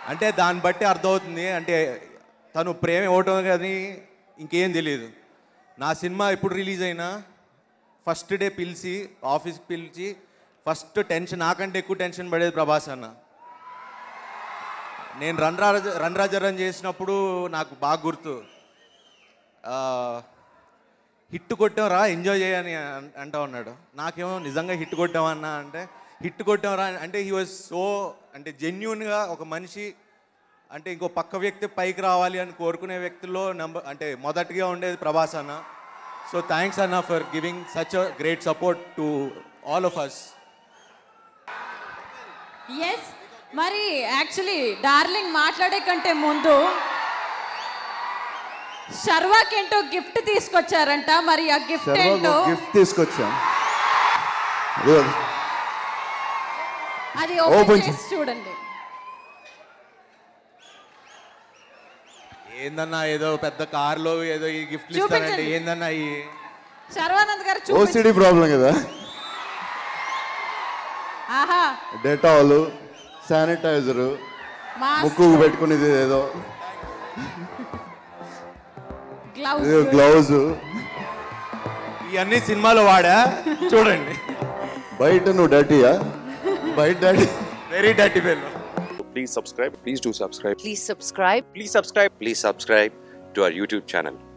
అంటే దాన్ని బట్టి అర్థమవుతుంది, అంటే తను ప్రేమ ఇవ్వటం కానీ ఇంకేం తెలియదు. నా సినిమా ఎప్పుడు రిలీజ్ అయినా ఫస్ట్ డే పిలిచి ఆఫీస్కి పిలిచి ఫస్ట్ టెన్షన్, నాకంటే ఎక్కువ టెన్షన్ పడేది ప్రభాస్ అన్న. నేను రన్ రాజా రన్ చేసినప్పుడు నాకు బాగా గుర్తు, హిట్ కొట్టాంరా ఎంజాయ్ చేయని అంటా ఉన్నాడు. నాకేమో నిజంగా హిట్ కొట్టామన్నా అంటే హిట్ కొట్టాంరా అంటే హీ వాజ్ సో, అంటే జెన్యున్గా ఒక మనిషి అంటే ఇంకో పక్క వ్యక్తి పైకి రావాలి అని కోరుకునే వ్యక్తుల్లో అంటే మొదటిగా ఉండేది ప్రభాస్ అన్న. సో థ్యాంక్స్ అన్న for giving such a great support to all of us. Yes, మరి యాక్చువల్లీ డార్లింగ్ మాట్లాడే కంటే ముందు శర్వాకేంటో గిఫ్ట్ తీసుకొచ్చారంట. మరి ఆ గిఫ్ట్ ఏంటో గిఫ్ట్ తీసుకొచ్చాం, అది ఓపెన్ చేసి చూడండి. ఏందన్నా ఏదో పెద్ద కార్లో ఏదో ఈ గిఫ్ట్లు ఇస్తారంటే ఏందన్నా ఈ శర్వానంద్ గారు ఓసిడి ప్రాబ్లం కదా. ఆహా, డెటాల్, శానిటైజరు, ముక్కు పెట్టుకునేది ఏదో గ్లౌజ్, ఇవన్నీ సినిమాలో వాడా చూడండి. బయట నువ్వు డర్టీయా? బయట dirty, very dirty fellow. Please subscribe. Please do subscribe. Please subscribe. Please subscribe. Please subscribe to our YouTube channel.